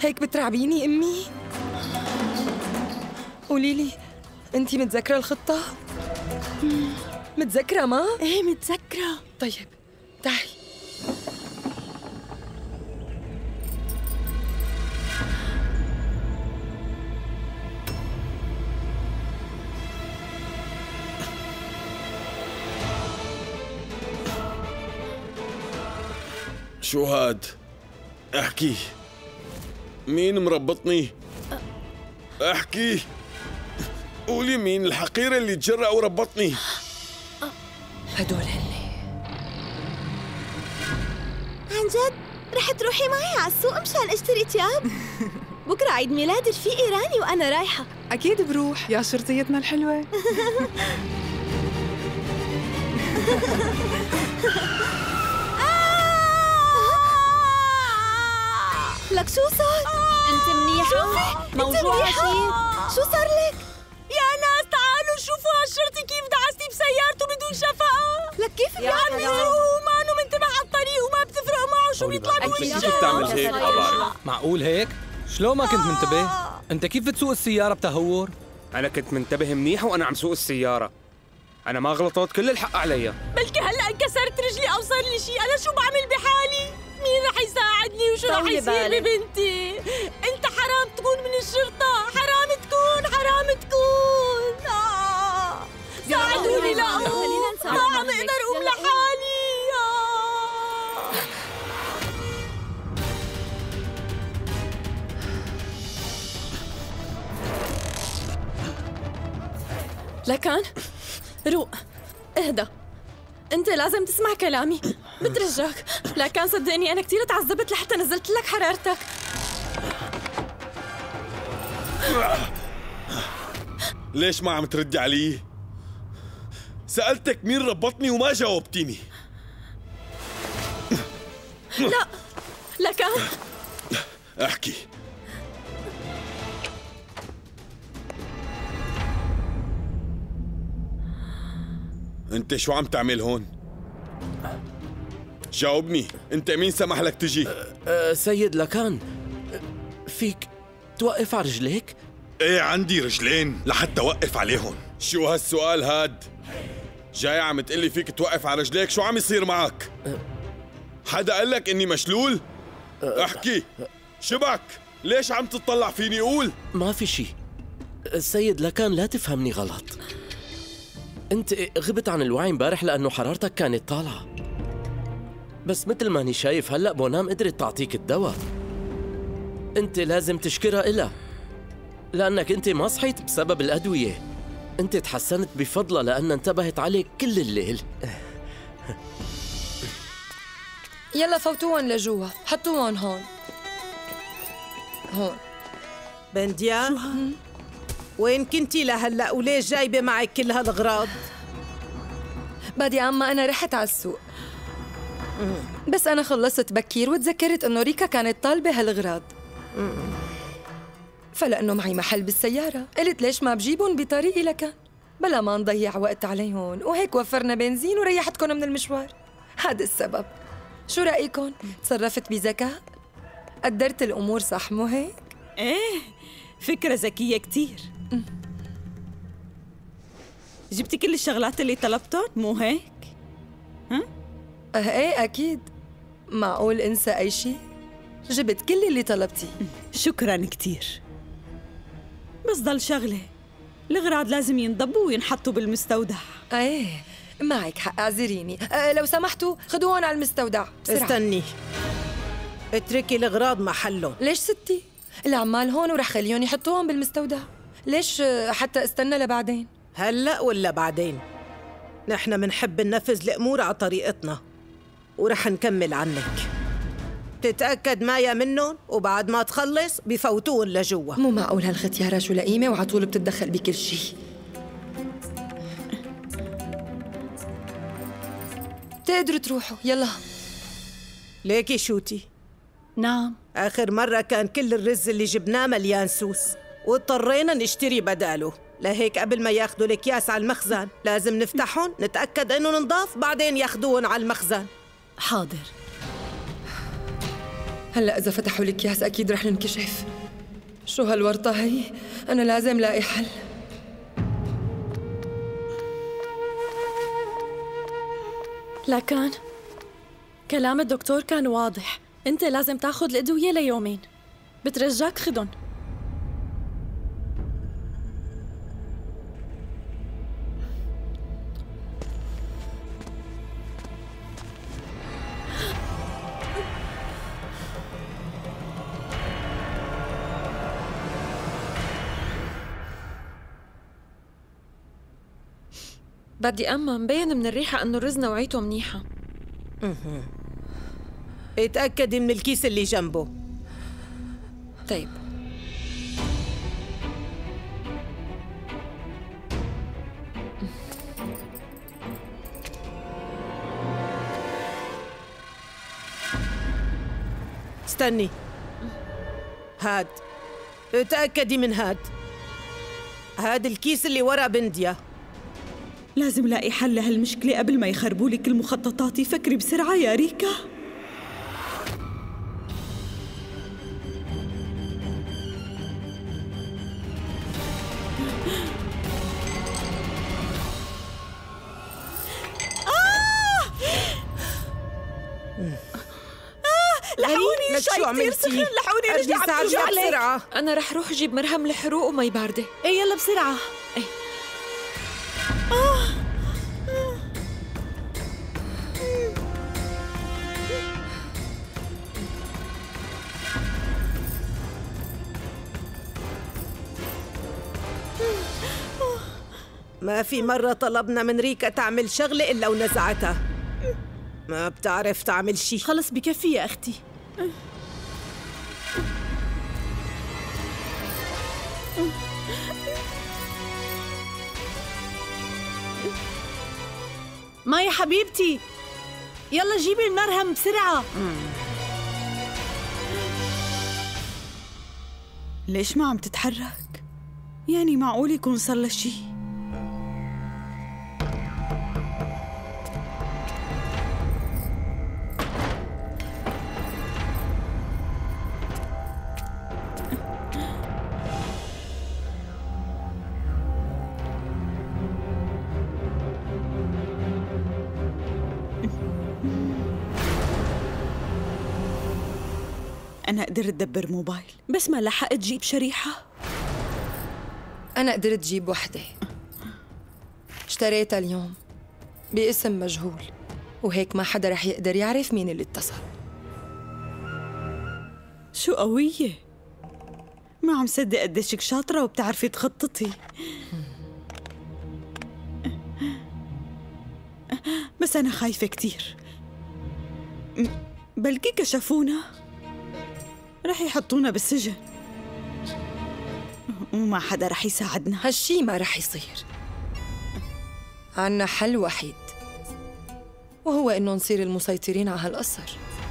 هيك بترعبيني أمي؟ قولي لي، أنتِ متذكرة الخطة؟ متذكرة ما؟ ايه متذكرة. طيب تعي. شو هاد؟ احكي، مين مربطني؟ احكي، قولي مين الحقيرة اللي تجرأ وربطني؟ هدول هن. عن جد رح تروحي معي على السوق مشان اشتري تياب؟ بكره عيد ميلاد رفيقي راني وانا رايحة. أكيد بروح يا شرطيتنا الحلوة. لك شو صار؟ انت منيحة؟ موجوعة شيء؟ شو صار لك؟ يا ناس تعالوا شوفوا هالشرطي كيف دعستي بسيارته بدون شفقة. لك كيف يا عم يسوقوا ما انه منتبه على الطريق وما بتفرق معه شو بيطلع بوجهه. كيف بتعمل هيك؟ ما بعرف. معقول هيك؟ شلون ما كنت منتبه؟ انت كيف بتسوق السيارة بتهور؟ أنا كنت منتبه منيح وأنا عم سوق السيارة. أنا ما غلطت، كل الحق علي. بلكي هلا انكسرت رجلي أو صار لي شيء، أنا شو بعمل بحالي؟ مين رح يساعدني وشو رح يصير ببنتي؟ أنت حرام تكون من الشرطة، حرام تكون. ساعدوني لأقوم، ما عم أقدر أقوم لحالي. لكان روق اهدى، انت لازم تسمع كلامي بترجاك. لكان صدقني انا كثير تعذبت لحتى نزلت لك حرارتك. ليش ما عم تردي علي؟ سألتك مين ربطني وما جاوبتيني. لا لكان احكي. انت شو عم تعمل هون؟ جاوبني، انت مين سمح لك تجي؟ سيد لكان، فيك توقف على رجليك؟ ايه عندي رجلين لحتى اوقف عليهم. شو هالسؤال هاد؟ جاي عم تقلي فيك توقف على رجليك، شو عم يصير معك؟ حدا قال لك اني مشلول؟ احكي، شبك؟ ليش عم تطلع فيني؟ قول. ما في شي السيد لكان، لا تفهمني غلط. انت غبت عن الوعي امبارح لانه حرارتك كانت طالعه، بس مثل ما اني شايف هلا بونام قدرت تعطيك الدواء. انت لازم تشكرها إلها، لانك انت ما صحيت بسبب الادويه، انت تحسنت بفضلها لانها انتبهت عليك كل الليل. يلا فوتوهم لجوا، حطوهم هون. بنديا، وين كنتي لهلا وليش جايبه معك كل هالأغراض؟ بدي عما أنا رحت على السوق، بس أنا خلصت بكير وتذكرت إنه ريكا كانت طالبة هالأغراض، فلأنه معي محل بالسيارة قلت ليش ما بجيبهم بطريقي لكان بلا ما نضيع وقت عليهم، وهيك وفرنا بنزين وريحتكم من المشوار. هذا السبب. شو رأيكم؟ تصرفت بذكاء؟ قدرت الأمور صح مو هيك؟ ايه فكرة ذكية كتير. جبتي كل الشغلات اللي طلبتهم مو هيك؟ ايه أكيد، معقول انسى أي شيء؟ جبت كل اللي طلبتيه. شكراً كتير، بس ضل شغلة، الأغراض لازم ينضبوا وينحطوا بالمستودع. ايه معك حق، اعذريني. لو سمحتوا خدوهم على المستودع بسرعة. استني، اتركي الأغراض محلهم. ليش ستي؟ العمال هون ورح خليهم يحطوهم بالمستودع. ليش حتى استنى لبعدين؟ هلأ ولا بعدين؟ نحن منحب ننفذ الأمور على طريقتنا ورح نكمل عنك. تتأكد مايا منهم وبعد ما تخلص بفوتوهم لجوا. مو معقول هالختيارة شو لئيمة وعطول بتتدخل بكل شيء. تقدروا تروحوا يلا. ليكي شوتي، نعم، آخر مرة كان كل الرز اللي جبناه مليان سوس واضطرينا نشتري بداله، لهيك قبل ما ياخدوا الأكياس على المخزن لازم نفتحهم نتأكد إنه نضاف بعدين ياخدوهم على المخزن. حاضر. هلأ إذا فتحوا الأكياس أكيد رح ننكشف. شو هالورطة هي؟ أنا لازم لاقي حل. لكن كلام الدكتور كان واضح، انت لازم تاخذ الأدوية ليومين. بترجاك خدن. بدي أما مبين من الريحة إنه الرز نوعيته منيحة. اتأكدي من الكيس اللي جنبه. طيب. استني. هاد. اتأكدي من هاد. هاد الكيس اللي ورا بندية. لازم لاقي حل لهالمشكلة قبل ما يخربوا لي كل مخططاتي. فكري بسرعة يا ريكا. لحقوني، شو عملتي؟ لحقوني، رجعت توجع بسرعة. أنا رح روح أجيب مرهم لحروق ومي باردة. ايه يلا بسرعة. ايه. ما في مرة طلبنا من ريكا تعمل شغلة إلا ونزعتها. ما بتعرف تعمل شي. خلص بكفي يا أختي. ما يا حبيبتي، يلا جيبي المرهم بسرعة. ليش ما عم تتحرك؟ يعني معقول يكون صار لها شي؟ أنا قدرت أدبر موبايل، بس ما لحقت جيب شريحة. أنا قدرت جيب وحدة، اشتريتها اليوم باسم مجهول، وهيك ما حدا رح يقدر يعرف مين اللي اتصل. شو قوية، ما عم صدق قديشك شاطرة وبتعرفي تخططي. بس أنا خايفة كتير، بلكي كشفونا رح يحطونا بالسجن وما حدا رح يساعدنا. هالشي ما رح يصير. عنا حل وحيد، وهو إنه نصير المسيطرين على هالقصر.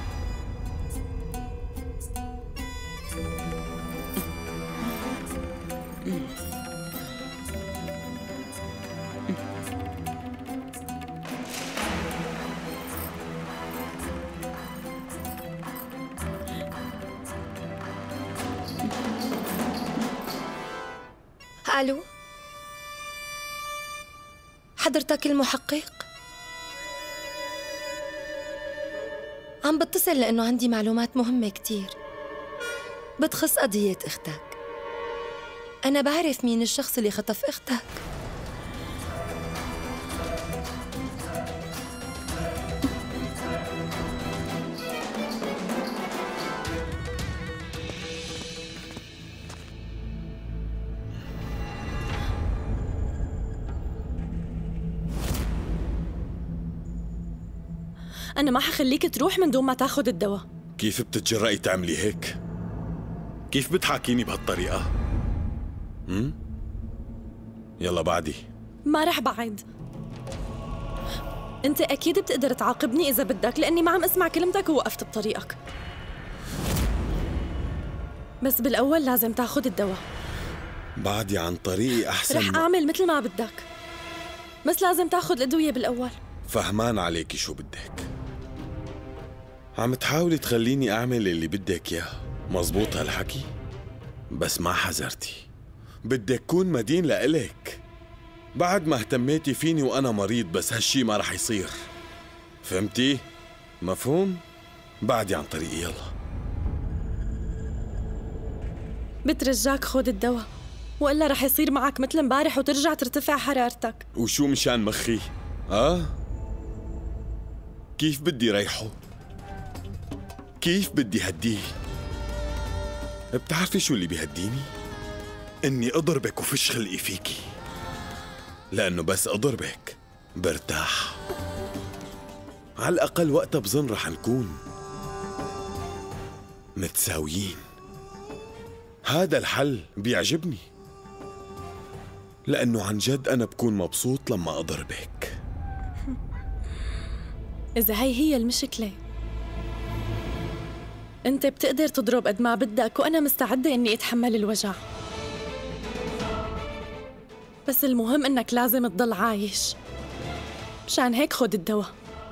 ألو، حضرتك المحقق؟ عم بتصل لأنه عندي معلومات مهمة كتير بتخص قضية أختك. أنا بعرف مين الشخص اللي خطف أختك. أنا ما حخليك تروح من دون ما تاخد الدواء. كيف بتتجرأي تعملي هيك؟ كيف بتحاكيني بهالطريقة؟ يلا بعدي. ما رح بعد. أنت أكيد بتقدر تعاقبني إذا بدك، لأني ما عم أسمع كلمتك ووقفت بطريقك. بس بالأول لازم تاخد الدواء. بعدي عن طريقي أحسن. رح أعمل مثل ما بدك، بس لازم تاخد الأدوية بالأول. فهمان عليكي شو بدك. عم تحاولي تخليني أعمل اللي بدك إياه، مزبوط هالحكي؟ بس ما حذرتي، بدك كون مدين لإلك. بعد ما اهتميتي فيني وأنا مريض، بس هالشي ما رح يصير. فهمتي؟ مفهوم؟ بعدي عن طريقي يلا. بترجاك خود الدواء، وإلا رح يصير معك مثل امبارح وترجع ترتفع حرارتك. وشو مشان مخي؟ كيف بدي ريحه؟ كيف بدي هديه؟ بتعرفي شو اللي بيهديني؟ إني أضربك وفش خلقي فيكي، لأنه بس أضربك برتاح. على الأقل وقتها بظن رح نكون متساويين. هذا الحل بيعجبني، لأنه عن جد أنا بكون مبسوط لما أضربك. إذا هي المشكلة، أنت بتقدر تضرب قد ما بدك وأنا مستعدة إني أتحمل الوجع، بس المهم إنك لازم تضل عايش. مشان هيك خد الدواء.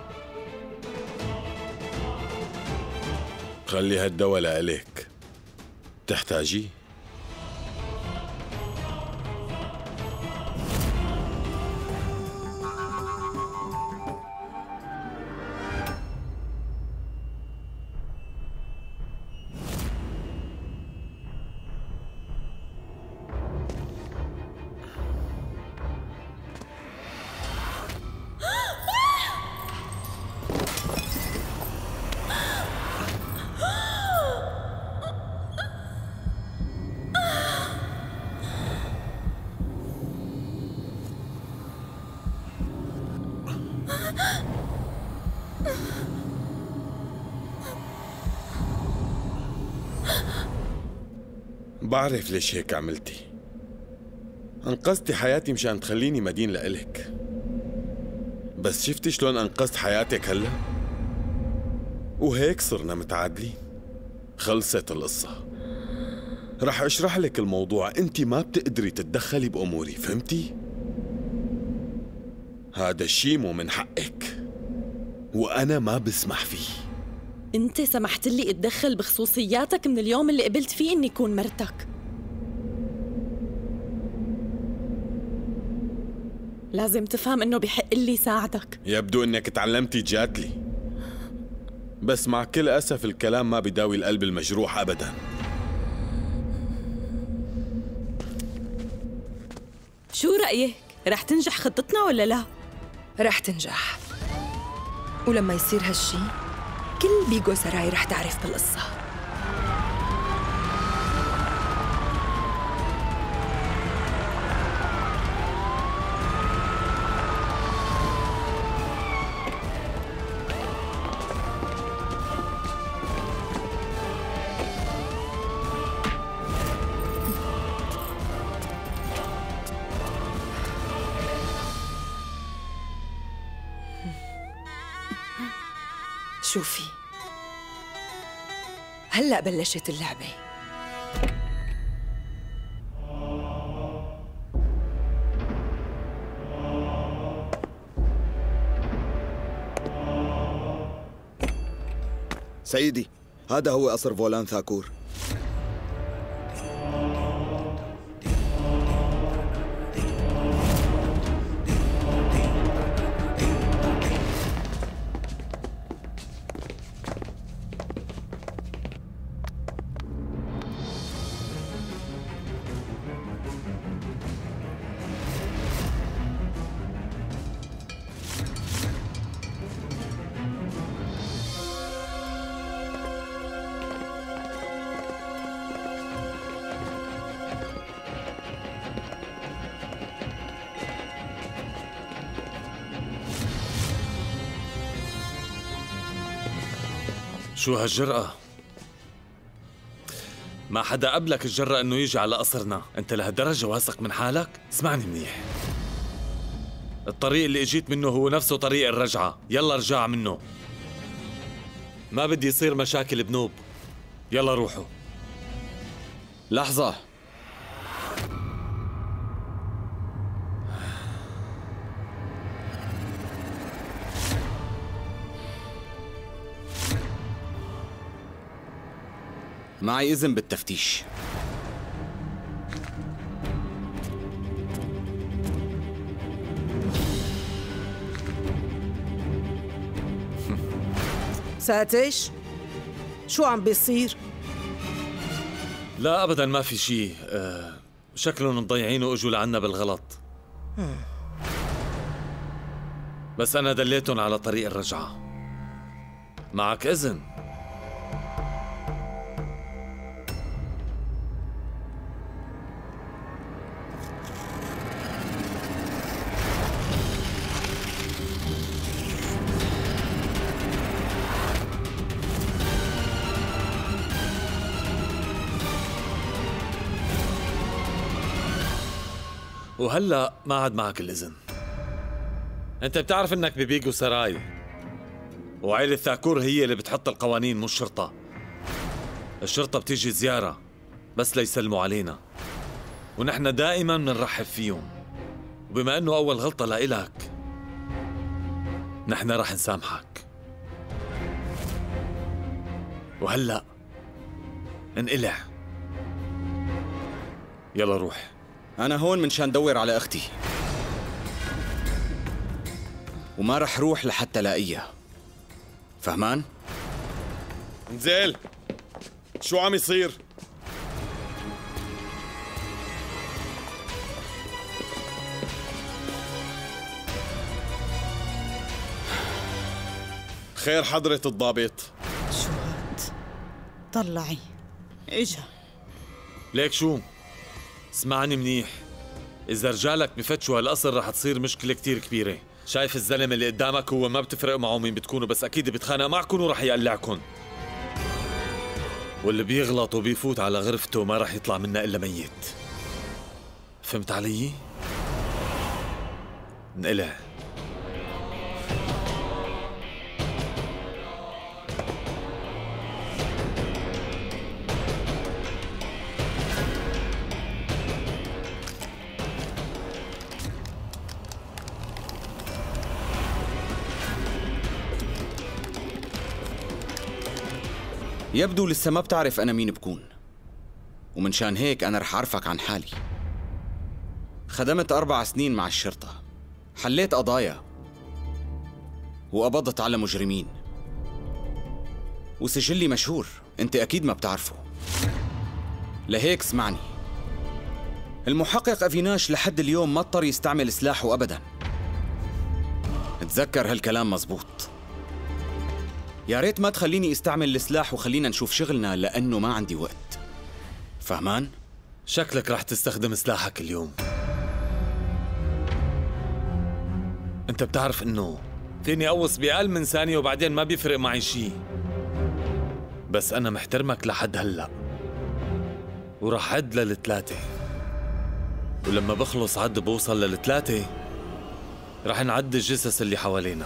خلي هالدواء لإلك، تحتاجيه. بعرف ليش هيك عملتي. أنقذتي حياتي مشان تخليني مدين لإلك، بس شفتي شلون أنقذت حياتك هلأ؟ وهيك صرنا متعادلين. خلصت القصة. رح أشرح لك الموضوع، أنت ما بتقدري تتدخلي بأموري، فهمتي؟ هذا الشي مو من حقك، وأنا ما بسمح فيه. أنت سمحت لي أتدخل بخصوصياتك من اليوم اللي قبلت فيه إني أكون مرتك. لازم تفهم إنه بحق لي ساعدك. يبدو إنك تعلمتي تجادلي، بس مع كل أسف الكلام ما بداوي القلب المجروح أبداً. شو رأيك؟ رح تنجح خطتنا ولا لا؟ رح تنجح، ولما يصير هالشي كل بيجو سراي رح تعرف بالقصة. شوفي، هلأ بلشت اللعبة. سيدي، هذا هو قصر فولان ثاكور. شو هالجرأة؟ ما حدا قبلك الجرأة انه يجي على قصرنا، انت لهالدرجة واثق من حالك؟ اسمعني منيح، الطريق اللي اجيت منه هو نفسه طريق الرجعة، يلا ارجع منه. ما بدي يصير مشاكل بنوب، يلا روحوا. لحظة، معي إذن بالتفتيش. ساتش، شو عم بيصير؟ لا أبدا ما في شيء. شكلهم مضيعين وإجوا لعنا بالغلط. بس أنا دليتهم على طريق الرجعة. معك إذن؟ وهلأ ما عاد معك الإذن. أنت بتعرف إنك ببيجو سراي، وعائلة ثاكور هي اللي بتحط القوانين مو الشرطة. الشرطة بتيجي زيارة بس ليسلموا علينا، ونحن دائما بنرحب فيهم. وبما إنه أول غلطة لإلك نحن رح نسامحك. وهلأ انقلع، يلا روح. أنا هون منشان دور على أختي، وما رح روح لحتى لاقيها. فهمان؟ انزل، شو عم يصير؟ خير حضرة الضابط؟ شو هاد؟ طلعي اجا. ليك شو؟ اسمعني منيح، إذا رجالك بفتشوا هالقصر رح تصير مشكلة كتير كبيرة. شايف الزلمة اللي قدامك هو ما بتفرق معه مين بتكونوا، بس أكيد بيتخانق معكم ورح يقلعكم. واللي بيغلط وبيفوت على غرفته ما رح يطلع منها إلا ميت. فهمت علي؟ انقلع. يبدو لسه ما بتعرف أنا مين بكون، ومنشان هيك أنا رح أعرفك عن حالي. خدمت 4 سنين مع الشرطة، حليت قضايا وقبضت على مجرمين، وسجلي مشهور أنت أكيد ما بتعرفه. لهيك اسمعني، المحقق أفيناش لحد اليوم ما اضطر يستعمل سلاحه أبداً. تذكر هالكلام مزبوط. يا ريت ما تخليني استعمل السلاح وخلينا نشوف شغلنا، لأنه ما عندي وقت. فهمان؟ شكلك رح تستخدم سلاحك اليوم. انت بتعرف انه فيني أوص بأقل من ثانية وبعدين ما بيفرق معي شي، بس أنا محترمك لحد هلأ، ورح عد لل3، ولما بخلص عد بوصل لل3 رح نعد الجثث اللي حوالينا.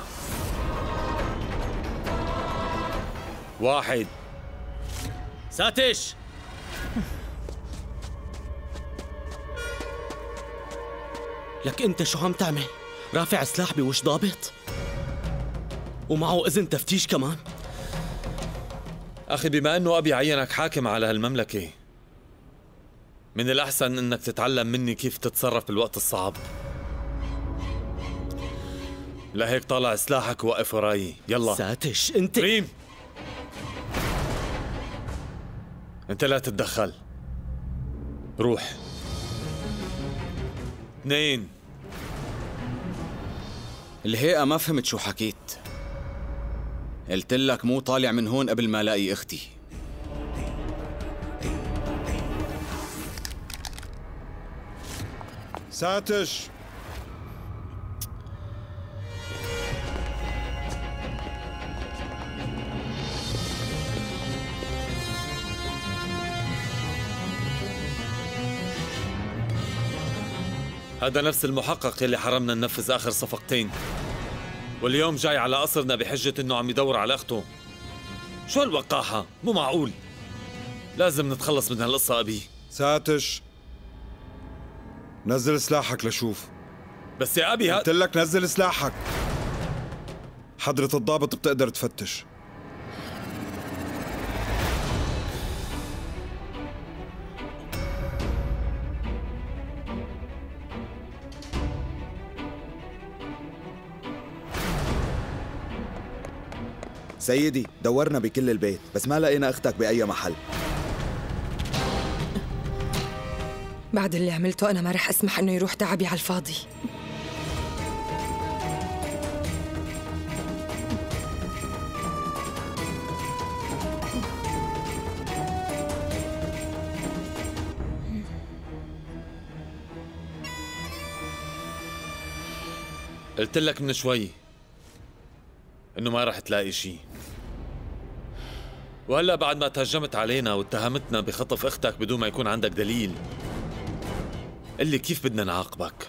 1. ساتش، لك انت شو عم تعمل؟ رافع سلاح بوش ضابط؟ ومعه اذن تفتيش كمان؟ أخي بما أنه أبي عينك حاكم على هالمملكة، من الأحسن أنك تتعلم مني كيف تتصرف بالوقت الصعب. لهيك طالع سلاحك ووقف وراي. يلا ساتش انت ريم، انت لا تتدخل. روح. 2. الهيئة ما فهمت شو حكيت. قلت لك مو طالع من هون قبل ما الاقي اختي. ساتش، هذا نفس المحقق اللي حرمنا ننفذ آخر صفقتين، واليوم جاي على قصرنا بحجة إنه عم يدور على أخته. شو هالوقاحة؟ مو معقول. لازم نتخلص من هالقصة أبي. ساتش، نزل سلاحك لشوف. بس يا أبي قلت لك نزل سلاحك. حضرة الضابط بتقدر تفتش. سيدي دورنا بكل البيت بس ما لقينا اختك بأي محل. بعد اللي عملته أنا ما رح أسمح إنه يروح تعبي على الفاضي. قلت لك من شوي إنه ما رح تلاقي شيء، وهلا بعد ما تهجمت علينا واتهمتنا بخطف اختك بدون ما يكون عندك دليل، قل لي كيف بدنا نعاقبك؟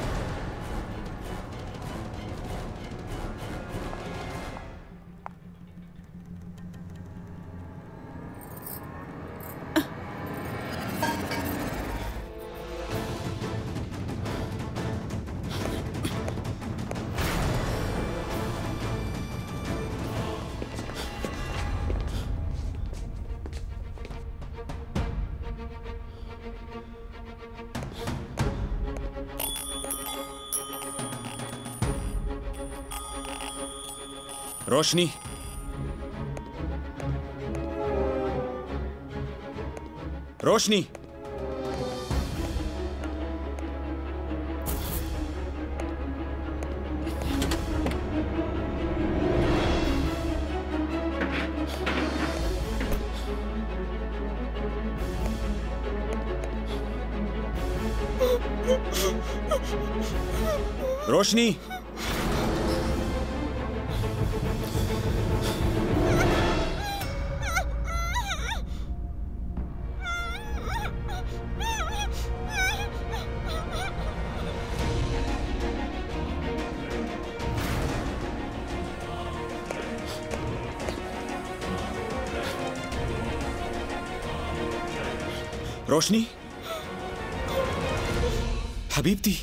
روشني، روشني، روشني، روشني حبيبتي.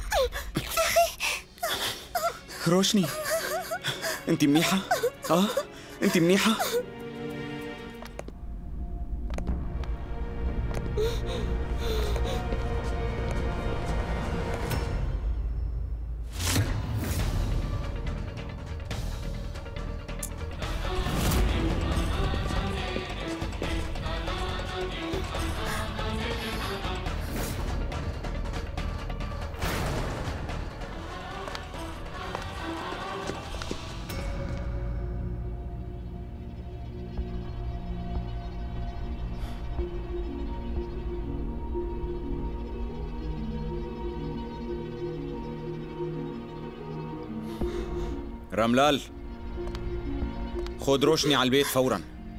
روشني انت منيحة؟ انت منيحة؟ رملال، خذ روشني على البيت فوراً.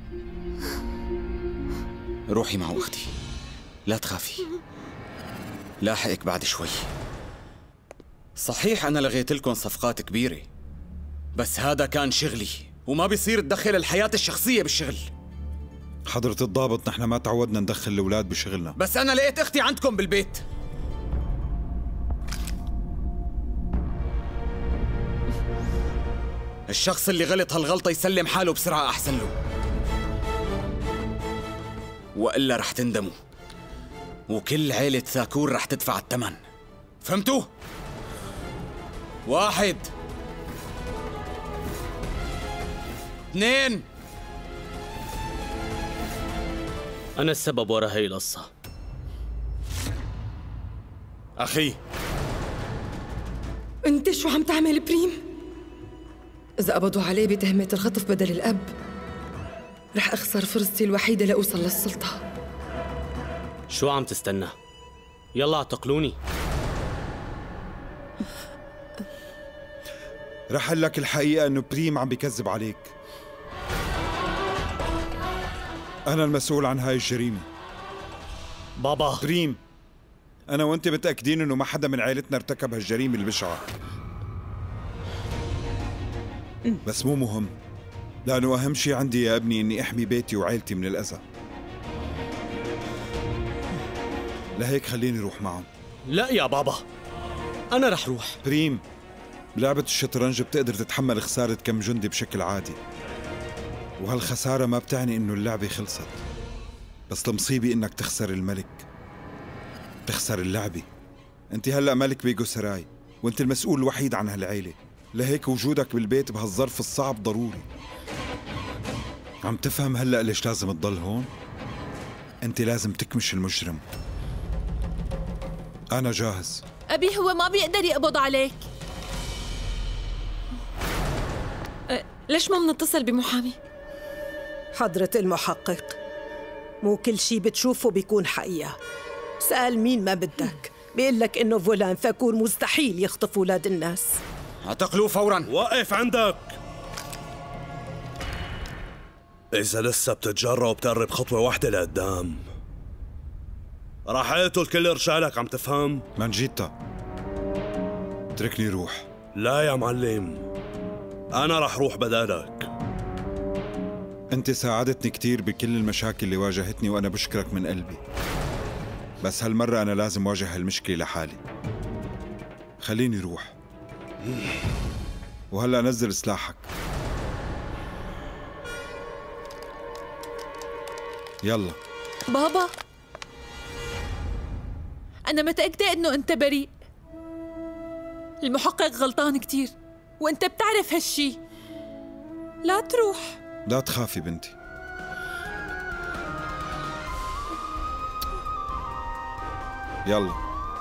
روحي مع أختي، لا تخافي، لاحقك بعد شوي. صحيح أنا لغيت لكم صفقات كبيرة، بس هذا كان شغلي وما بيصير تدخل الحياة الشخصية بالشغل. حضرة الضابط، نحن ما تعودنا ندخل الأولاد بشغلنا. بس أنا لقيت أختي عندكم بالبيت. الشخص اللي غلط هالغلطة يسلم حاله بسرعة أحسن له، وإلا رح تندموا وكل عيلة ثاكور رح تدفع الثمن. فهمتوا؟ 1 2. أنا السبب ورا هاي القصة. أخي أنت شو عم تعمل بريم؟ إذا قبضوا عليه بتهمة الخطف بدل الأب رح أخسر فرصتي الوحيدة لأوصل للسلطة. شو عم تستنى؟ يلا اعتقلوني. رح أقول لك الحقيقة إنه بريم عم بيكذب عليك. أنا المسؤول عن هاي الجريمة. بابا بريم، أنا وأنت متأكدين إنه ما حدا من عائلتنا ارتكب هالجريمة البشعة. بس مو مهم، لأنه أهم شي عندي يا ابني إني أحمي بيتي وعائلتي من الأذى. لهيك خليني روح معهم. لا يا بابا، أنا رح روح. بريم، بلعبة الشطرنج بتقدر تتحمل خسارة كم جندي بشكل عادي، وهالخسارة ما بتعني إنه اللعبة خلصت. بس المصيبة إنك تخسر الملك، تخسر اللعبة. أنت هلأ ملك بيجو سراي، وأنت المسؤول الوحيد عن هالعيلة، لهيك وجودك بالبيت بهالظرف الصعب ضروري. عم تفهم هلأ ليش لازم تضل هون؟ أنت لازم تكمش المجرم. أنا جاهز. أبي هو ما بيقدر يقبض عليك. ليش ما منتصل بمحامي؟ حضرة المحقق، مو كل شي بتشوفه بيكون حقيقة. سأل مين ما بدك بيقول لك إنه فولان فاكور مستحيل يخطف أولاد الناس. اعتقلوه فورا. وقف عندك. إذا لسه بتتجرأ وبتقرب خطوة واحدة لقدام راح اقتل كل رجالك، عم تفهم؟ مانجيتا، اتركني روح. لا يا معلم، أنا رح روح بدالك. أنت ساعدتني كتير بكل المشاكل اللي واجهتني وأنا بشكرك من قلبي، بس هالمرة أنا لازم واجه هالمشكلة لحالي. خليني روح. وهلأ نزل سلاحك. يلا. بابا، أنا متأكدة إنه أنت بريء. المحقق غلطان كتير وأنت بتعرف هالشي. لا تروح. لا تخافي بنتي. يلا.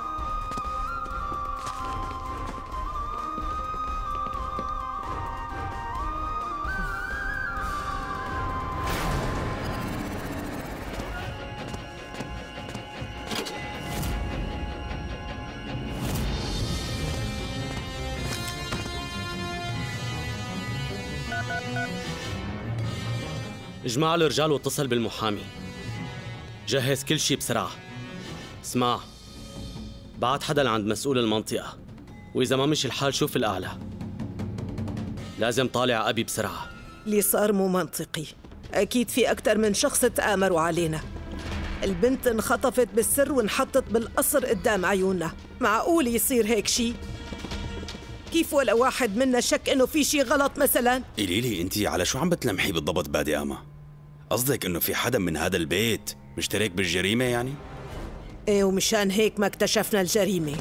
اجمع الرجال واتصل بالمحامي. جهز كل شي بسرعة. اسمع، بعت حدا لعند مسؤول المنطقة، وإذا ما مشي الحال شوف الأعلى. لازم طالع أبي بسرعة. اللي صار مو منطقي. أكيد في أكتر من شخص تآمروا علينا. البنت انخطفت بالسر وانحطت بالقصر قدام عيوننا. معقول يصير هيك شي؟ كيف ولا واحد منا شك إنه في شي غلط مثلاً؟ قوليلي انتي على شو عم بتلمحي بالضبط بادي أما؟ قصدك إنه في حدا من هذا البيت مشترك بالجريمة يعني؟ إيه، ومشان هيك ما اكتشفنا الجريمة.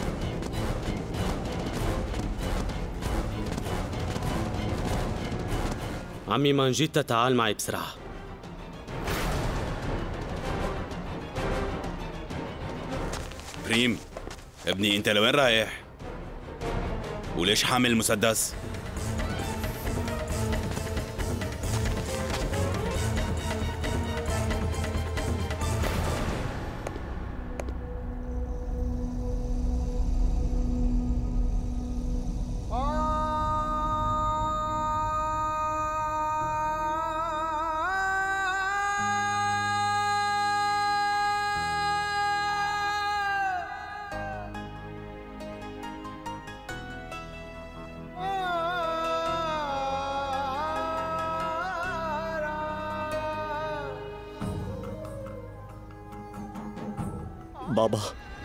عمي مانجيتا، تعال معي بسرعة. بريم، ابني انت لوين رايح؟ وليش حامل مسدس؟ بابا،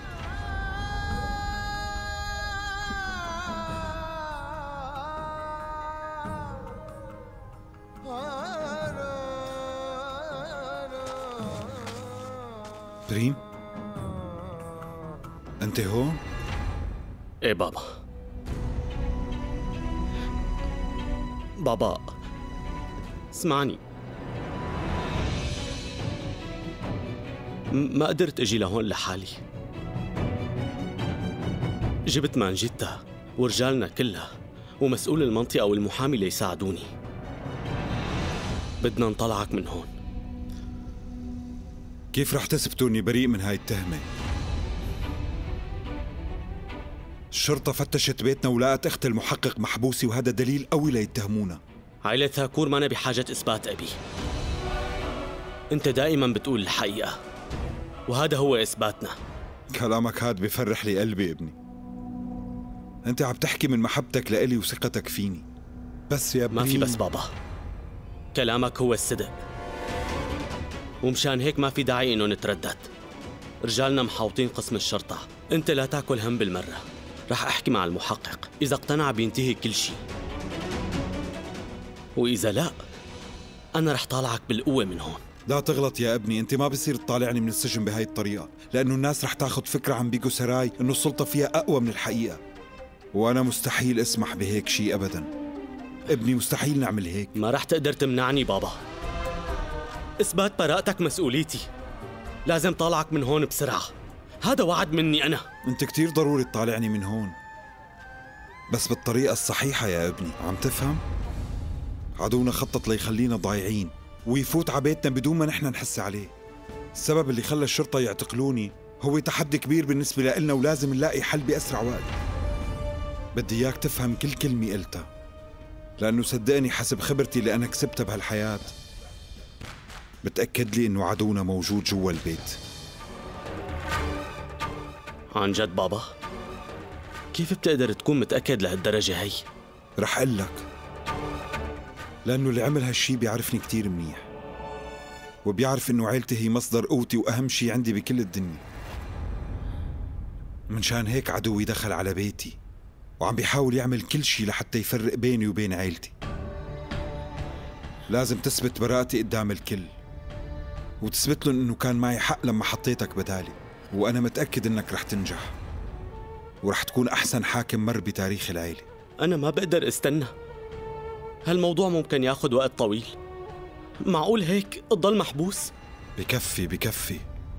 بريم، أنت هون؟ إيه بابا. بابا اسمعني، ما قدرت اجي لهون لحالي. جبت مانجيتا ورجالنا كلها ومسؤول المنطقة والمحامي ليساعدوني. بدنا نطلعك من هون. كيف رح تثبتوني بريء من هاي التهمة؟ الشرطة فتشت بيتنا ولقت اخت المحقق محبوسة، وهذا دليل قوي ليتهمونا. عائلة ثاكور ما بحاجة إثبات أبي. أنت دائما بتقول الحقيقة، وهذا هو إثباتنا. كلامك هاد بفرح لي قلبي ابني. أنت عم تحكي من محبتك لإلي وثقتك فيني. بس يا ما في بس بابا، كلامك هو الصدق، ومشان هيك ما في داعي إنه نتردد. رجالنا محاوطين قسم الشرطة. أنت لا تاكل هم بالمرة. رح أحكي مع المحقق، إذا اقتنع بينتهي كل شيء، وإذا لا أنا رح طالعك بالقوة من هون. لا تغلط يا ابني، انت ما بصير تطالعني من السجن بهاي الطريقة، لأنه الناس رح تاخد فكرة عن بيجو سراي إنه السلطة فيها أقوى من الحقيقة، وأنا مستحيل أسمح بهيك شيء أبدا. ابني مستحيل نعمل هيك. ما رح تقدر تمنعني بابا. إثبات براءتك مسؤوليتي. لازم طالعك من هون بسرعة، هذا وعد مني أنا. انت كتير ضروري تطالعني من هون، بس بالطريقة الصحيحة يا ابني، عم تفهم؟ عدونا خطط ليخلينا ضايعين ويفوت عبيتنا بدون ما نحن نحس عليه. السبب اللي خلى الشرطة يعتقلوني هو تحدي كبير بالنسبة لنا، ولازم نلاقي حل بأسرع وقت. بدي إياك تفهم كل كلمة قلتها، لأنه صدقني حسب خبرتي اللي أنا كسبتها بهالحياة بتأكد لي إنه عدونا موجود جوا البيت. عن جد بابا؟ كيف بتقدر تكون متأكد لهالدرجة هي؟ رح أقول لك، لأنه اللي عمل هالشي بيعرفني كتير منيح، وبيعرف إنه عيلتي هي مصدر قوتي وأهم شي عندي بكل الدنيا. منشان هيك عدوي دخل على بيتي وعم بيحاول يعمل كل شي لحتى يفرق بيني وبين عيلتي. لازم تثبت براءتي قدام الكل وتثبت لهم إنه كان معي حق لما حطيتك بدالي، وأنا متأكد إنك رح تنجح ورح تكون أحسن حاكم مر بتاريخ العيلة. أنا ما بقدر استنى، هالموضوع ممكن ياخد وقت طويل. معقول هيك تضل محبوس؟ بكفي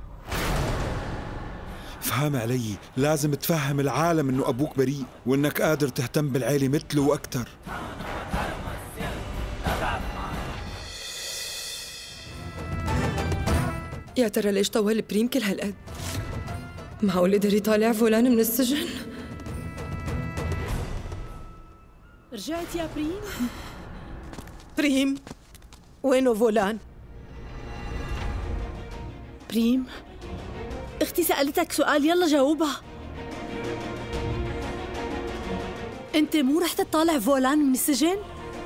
فهم علي، لازم تفهم العالم إنه أبوك بريء وإنك قادر تهتم بالعيلة مثله وأكتر. يا ترى ليش طول بريم كل هالقد؟ معقول قدر يطالع فولان من السجن؟ رجعت يا بريم؟ بريم، وينه فولان؟ بريم، اختي سألتك سؤال، يلا جاوبها. انت مو رح تطالع فولان من السجن؟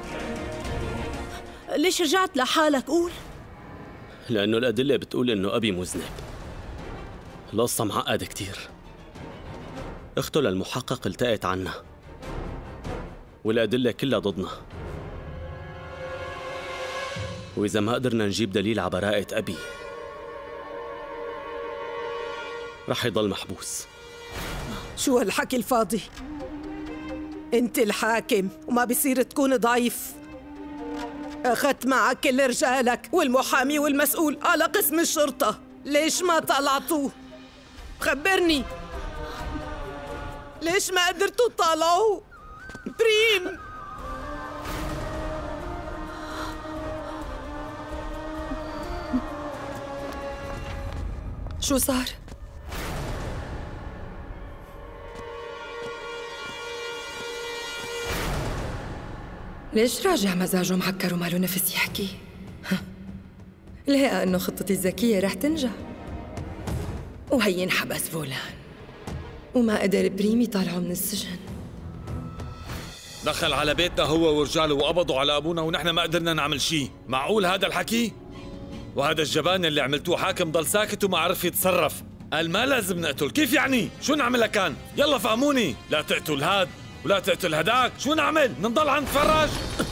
ليش رجعت لحالك؟ قول. لأنه الأدلة بتقول إنه أبي مذنب. القصة معقدة كتير. أخته للمحقق التقت عنا والأدلة كلها ضدنا، وإذا ما قدرنا نجيب دليل على براءة أبي رح يضل محبوس. شو هالحكي الفاضي؟ انت الحاكم وما بيصير تكون ضعيف. أخذت معك كل رجالك والمحامي والمسؤول على قسم الشرطة، ليش ما طلعتوه؟ خبرني، ليش ما قدرتوا تطلعوه؟ بريم، شو صار؟ ليش راجع مزاجه معكر وما له نفس يحكي؟ لقى انه خطتي الذكية رح تنجح وهي انحبس فولان وما قدر بريم يطالعه من السجن. دخل على بيتنا هو ورجاله وقبضوا على ابونا ونحن ما قدرنا نعمل شيء. معقول هذا الحكي؟ وهذا الجبان اللي عملتوه حاكم ضل ساكت وما عرف يتصرف. قال ما لازم نقتل. كيف يعني؟ شو نعمل كان؟ يلا فهموني. لا تقتل هاد ولا تقتل هداك. شو نعمل؟ نضل عم نتفرج؟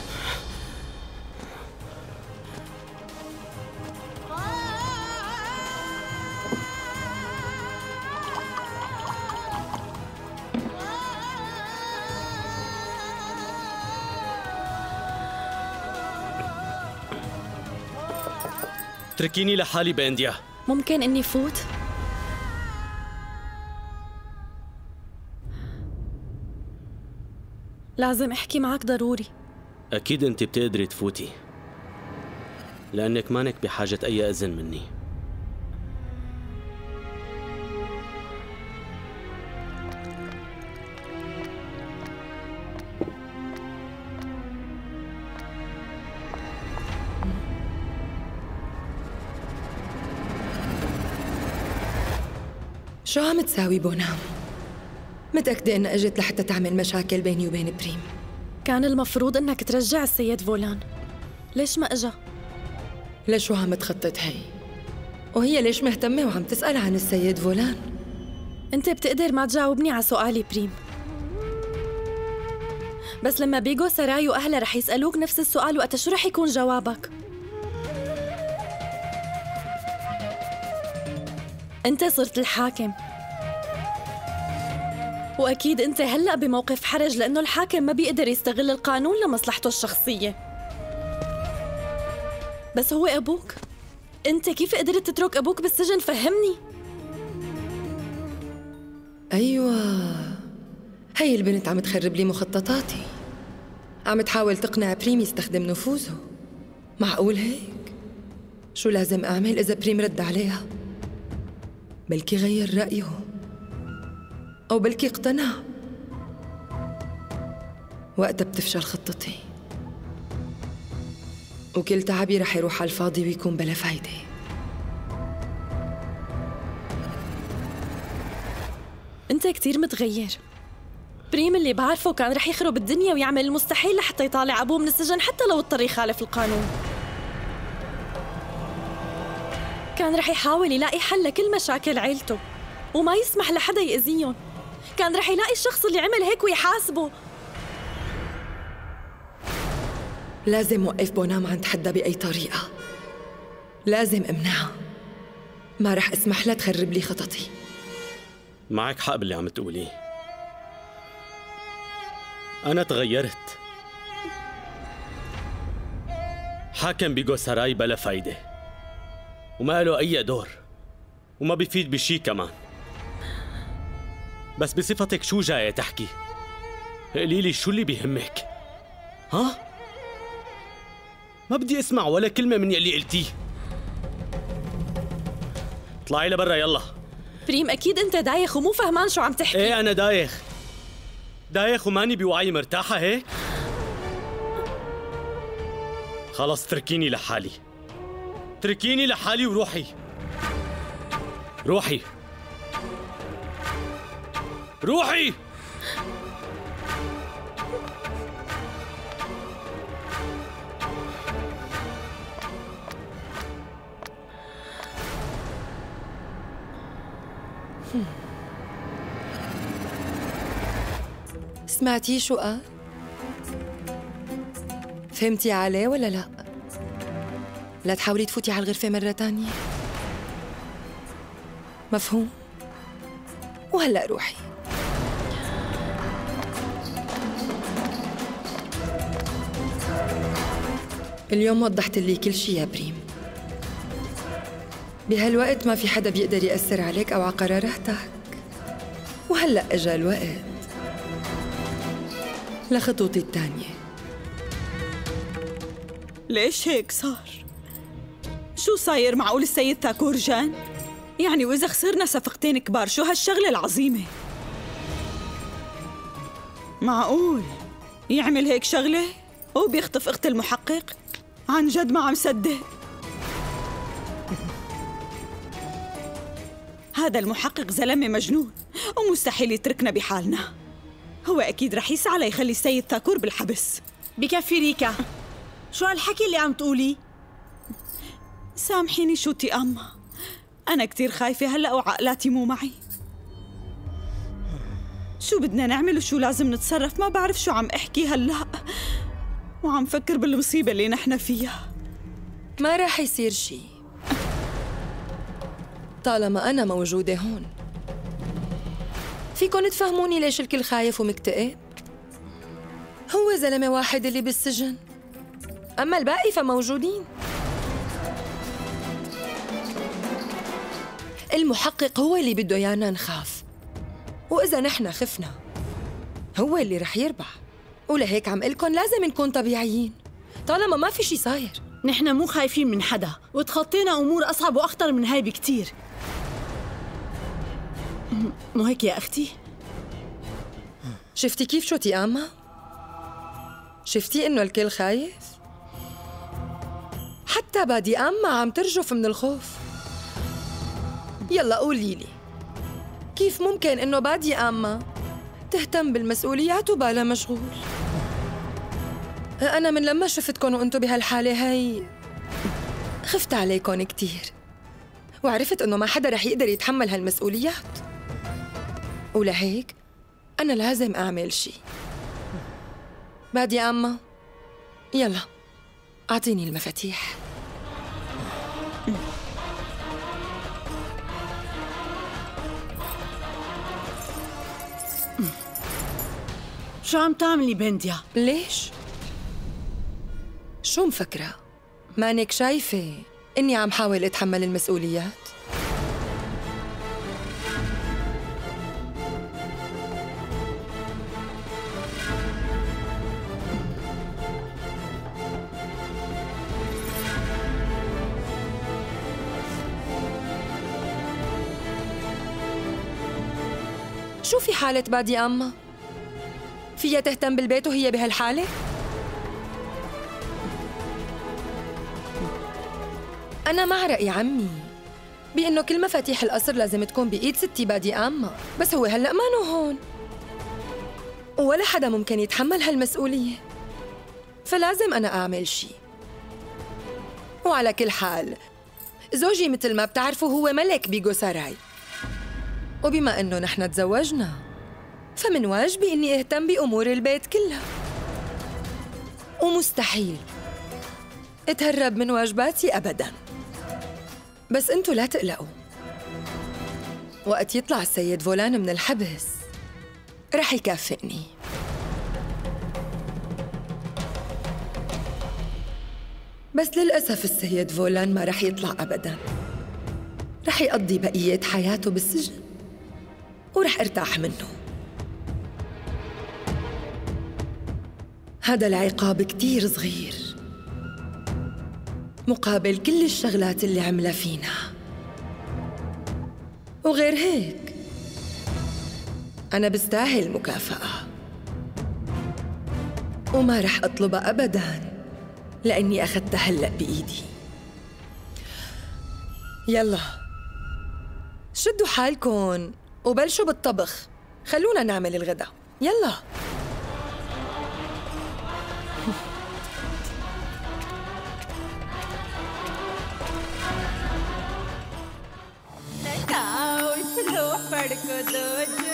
اتركيني لحالي بانديا. ممكن اني فوت؟ لازم احكي معك ضروري. اكيد انت بتقدري تفوتي لانك مانك بحاجة اي اذن مني. شو عم تساوي بونام؟ متأكدة إنها اجت لحتى تعمل مشاكل بيني وبين بريم. كان المفروض انك ترجع السيد فولان، ليش ما اجا؟ ليش عم تخطط هي؟ وهي ليش مهتمة وعم تسأل عن السيد فولان؟ انت بتقدر ما تجاوبني على سؤالي بريم، بس لما بيجوا سراي واهلها رح يسألوك نفس السؤال، وقتها شو رح يكون جوابك؟ انت صرت الحاكم، واكيد انت هلأ بموقف حرج لانه الحاكم ما بيقدر يستغل القانون لمصلحته الشخصية، بس هو ابوك انت كيف قدرت تترك ابوك بالسجن؟ فهمني. ايوه، هي البنت عم تخرب لي مخططاتي، عم تحاول تقنع بريم يستخدم نفوذه. معقول هيك؟ شو لازم اعمل اذا بريم رد عليها؟ بلكي غير رأيه او بلكي اقتنع، وقتها بتفشل خطتي وكل تعبي رح يروح على الفاضي ويكون بلا فايدة. انت كتير متغير. بريم اللي بعرفه كان رح يخرب الدنيا ويعمل المستحيل لحتى يطالع ابوه من السجن حتى لو اضطر يخالف القانون. كان رح يحاول يلاقي حل لكل مشاكل عيلته وما يسمح لحدا يأذيهم. كان رح يلاقي الشخص اللي عمل هيك ويحاسبه. لازم وقف بونام عند حدا بأي طريقة، لازم امنعها. ما رح اسمح لها تخرب لي خططي. معك حق باللي عم تقوليه. أنا تغيرت. حاكم بيجو سراي بلا فايدة وما له أي دور وما بيفيد بشي كمان. بس بصفتك شو جاية تحكي؟ قولي لي شو اللي بيهمك؟ ها؟ ما بدي اسمع ولا كلمة من يلي قلتيه. اطلعي لبرا يلا. بريم أكيد أنت دايخ ومو فهمان شو عم تحكي. إيه أنا دايخ. دايخ وماني بوعي مرتاحة هيك؟ خلص تركيني لحالي. تركيني لحالي وروحي. روحي. روحي. سمعتي شو قال؟ فهمتي عليه ولا لا؟ لا تحاولي تفوتي على الغرفة مرة تانية. مفهوم؟ وهلأ روحي. اليوم وضحت لي كل شي يا بريم. بهالوقت ما في حدا بيقدر يأثر عليك أو على قراراتك. وهلأ إجا الوقت لخطوتي التانية. ليش هيك صار؟ شو صاير؟ معقول السيد ثاكور جان؟ يعني وإذا خسرنا صفقتين كبار شو هالشغلة العظيمة؟ معقول يعمل هيك شغلة؟ وبيخطف أخت المحقق؟ عن جد ما عم صدق. هذا المحقق زلمة مجنون ومستحيل يتركنا بحالنا. هو أكيد رح يسعى ليخلي السيد ثاكور بالحبس. بكفي ريكا، شو هالحكي اللي عم تقولي؟ سامحيني شوتي أما، أنا كتير خايفة هلأ وعقلاتي مو معي. شو بدنا نعمل وشو لازم نتصرف؟ ما بعرف شو عم أحكي هلأ، وعم فكر بالمصيبة اللي نحن فيها. ما راح يصير شي طالما أنا موجودة هون. فيكن تفهموني ليش الكل خايف ومكتئب؟ هو زلمة واحد اللي بالسجن، أما الباقي فموجودين. المحقق هو اللي بده يانا نخاف، وإذا نحن خفنا هو اللي رح يربح. ولهيك عم قلكن لازم نكون طبيعيين طالما ما في شي صاير. نحن مو خايفين من حدا، وتخطينا أمور أصعب وأخطر من هاي بكتير. مو هيك يا أختي؟ شفتي كيف شو تياما؟ شفتي إنه الكل خايف؟ حتى بادي أما عم ترجف من الخوف. يلا قولي لي، كيف ممكن إنه بادي أما تهتم بالمسؤوليات وبالا مشغول؟ أنا من لما شفتكن وأنتو بهالحالة هاي خفت عليكن كتير، وعرفت إنه ما حدا رح يقدر يتحمل هالمسؤوليات، ولهيك أنا لازم أعمل شي. بادي أما يلا أعطيني المفاتيح. شو عم تعملي بنديا؟ ليش؟ شو مفكرة؟ مانك شايفة إني عم حاول أتحمل المسؤوليات. شو في حالة بادي أما؟ فيها تهتم بالبيت وهي بهالحالة؟ أنا مع رأي عمي بأنه كل مفاتيح القصر لازم تكون بإيد ستي بادي أما، بس هو هلأ مانو هون ولا حدا ممكن يتحمل هالمسؤولية، فلازم أنا أعمل شي. وعلى كل حال زوجي مثل ما بتعرفوا هو ملك بيجو ساراي، وبما أنه نحن تزوجنا فمن واجبي إني أهتم بأمور البيت كلها، ومستحيل اتهرب من واجباتي أبداً. بس انتوا لا تقلقوا، وقت يطلع السيد فولان من الحبس رح يكافئني. بس للأسف السيد فولان ما رح يطلع أبداً، رح يقضي بقية حياته بالسجن ورح ارتاح منه. هذا العقاب كتير صغير مقابل كل الشغلات اللي عملها فينا، وغير هيك أنا بستاهل مكافأة وما رح أطلبها أبداً لأني أخذتها هلأ بإيدي. يلا شدوا حالكن وبلشوا بالطبخ، خلونا نعمل الغداء. يلا आओ स्लो पड़ को दो